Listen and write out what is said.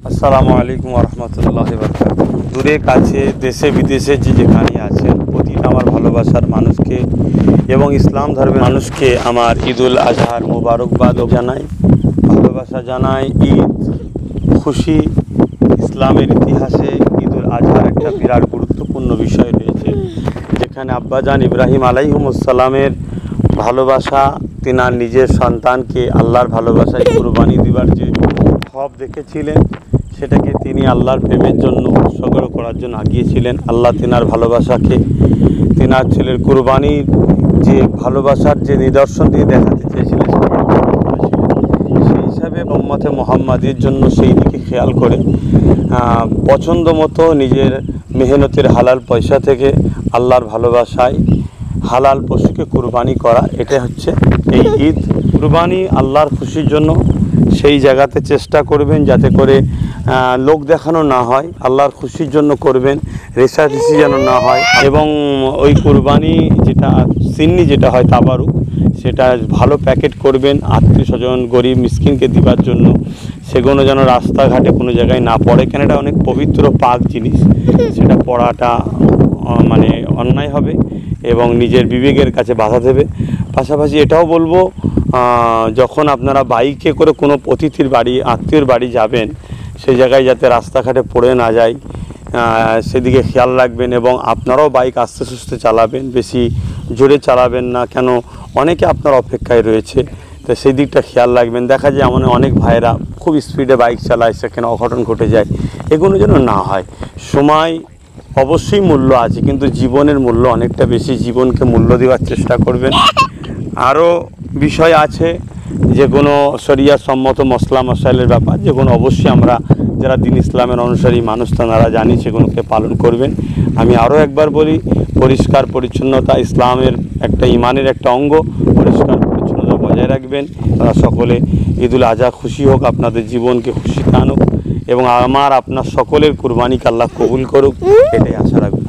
আসসালামু আলাইকুম রহমতুল্লাহি বারাকাতুহু। দূরে কাছে দেশে বিদেশে যেখানে আছেন প্রতিটা আমার ভালোবাসার মানুষকে এবং ইসলাম ধর্মের মানুষকে আমার ঈদুল আজহার মোবারকবাদ জানাই, ভালোবাসা জানাই। ঈদ খুশি, ইসলামের ইতিহাসে ঈদুল আজহার একটা বিরাট গুরুত্বপূর্ণ বিষয় রয়েছে, যেখানে আব্বাজান ইব্রাহিম আলাইহিমুসসালামের ভালোবাসা, তিনার নিজের সন্তানকে আল্লাহর ভালোবাসায় কুরবানি দিবার যে খব দেখেছিলেন, সেটাকে তিনি আল্লাহর প্রেমের জন্য উৎসর্গ করার জন্য আগিয়েছিলেন। আল্লাহ তিনার ভালোবাসাকে, তিনার ছেলের কুরবানির যে ভালোবাসার যে নিদর্শন দিয়ে দেখাতে চেয়েছিলেন, সেই হিসাবে উম্মতে মুহাম্মাদির জন্য সেই দিকে খেয়াল করে পছন্দ মতো নিজের মেহনতের হালাল পয়সা থেকে আল্লাহর ভালোবাসায় হালাল পশুকে কুরবানি করা, এটা হচ্ছে এই ঈদ। কুরবানি আল্লাহর খুশির জন্য সেই জায়গাতে চেষ্টা করবেন যাতে করে লোক দেখানো না হয়, আল্লাহর খুশির জন্য করবেন, রেষারেষি যেন না হয়। এবং ওই কুরবানি যেটা সিন্নি যেটা হয় তাবারুক, সেটা ভালো প্যাকেট করবেন আত্মীয় স্বজন গরিব মিসকিনকে দিবার জন্য। সেগুলো যেন রাস্তাঘাটে কোনো জায়গায় না পড়ে, কেন এটা অনেক পবিত্র পাক জিনিস, সেটা পড়াটা মানে অন্যায় হবে এবং নিজের বিবেকের কাছে বাধা দেবে। পাশাপাশি এটাও বলবো, যখন আপনারা বাইকে করে কোনো অতিথির বাড়ি আত্মীয়র বাড়ি যাবেন, সেই জায়গায় যাতে রাস্তাঘাটে পড়ে না যায় সেদিকে খেয়াল রাখবেন। এবং আপনারাও বাইক আস্তে সুস্থে চালাবেন, বেশি জোরে চালাবেন না, কেন অনেকে আপনার অপেক্ষায় রয়েছে, তো সেই দিকটা খেয়াল রাখবেন। দেখা যায় এমন অনেক ভাইয়েরা খুব স্পিডে বাইক চালায়, সেখানে অঘটন ঘটে যায়, এগুলো যেন না হয়। সময় অবশ্যই মূল্য আছে, কিন্তু জীবনের মূল্য অনেকটা বেশি, জীবনকে মূল্য দেওয়ার চেষ্টা করবেন। আরও বিষয় আছে যে কোনো শরিয়া সম্মত মশলা মশাইলের ব্যাপার, যেগুলো অবশ্যই আমরা যারা দিন ইসলামের অনুসারী মানুষ তারা জানি, সেগুলোকে পালন করবেন। আমি আরও একবার বলি, পরিষ্কার পরিচ্ছন্নতা ইসলামের একটা ইমানের একটা অঙ্গ, পরিষ্কার পরিচ্ছন্নতা বজায় রাখবেন। তারা সকলে ঈদুল আজহা খুশি হোক, আপনাদের জীবনকে খুশিতে আনুক এবং আপনার সকলের কুরবানিকে আল্লাহ কবুল করুক, এটাই আশা রাখবেন।